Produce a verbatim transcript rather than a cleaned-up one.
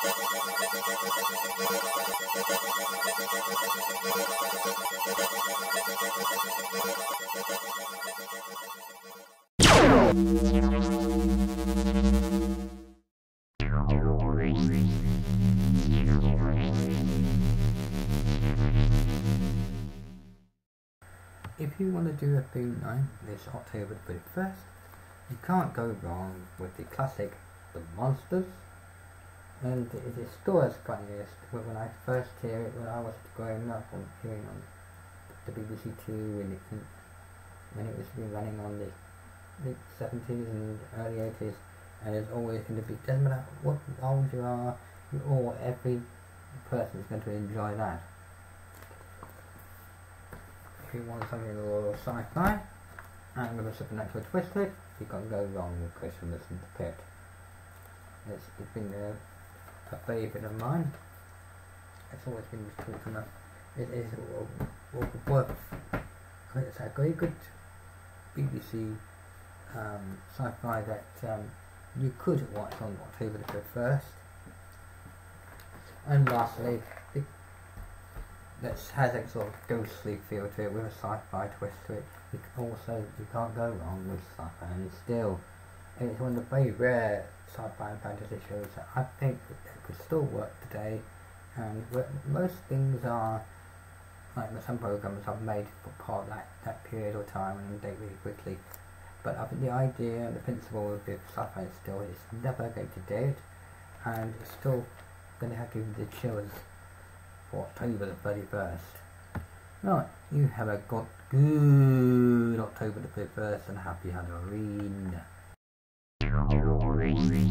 If you want to do a theme night this October the thirty-first, you can't go wrong with the classic The Monsters. And it is still as funniest when I first hear it when I was growing up on hearing on the B B C Two when it, when it was been running on the late seventies and early eighties, and it's always going to be, doesn't matter what old you are, you all, every person is going to enjoy that. If you want something a little sci-fi and with a supernatural twist to it, you can't go wrong with Christmas in the Pit. It's, it's been a, a favourite of mine. It's always been talked enough. It is worth. It's a very good B B C um, sci-fi that um, you could watch on October the first. And lastly, it that has a sort of ghostly feel to it with a sci-fi twist to it. You can also, you can't go wrong with sci-fi, and it's still, it's one of the very rare sci-fi and fantasy shows that I think that could still work today. And most things are, like some programs are made for part of that, that period of time and date really quickly. But I think the idea and the principle of the sci-fi is still, it's never going to date, and it's still going to have to give you the chills for October the thirty-first. Right, you have a got good October the thirty-first and happy Halloween.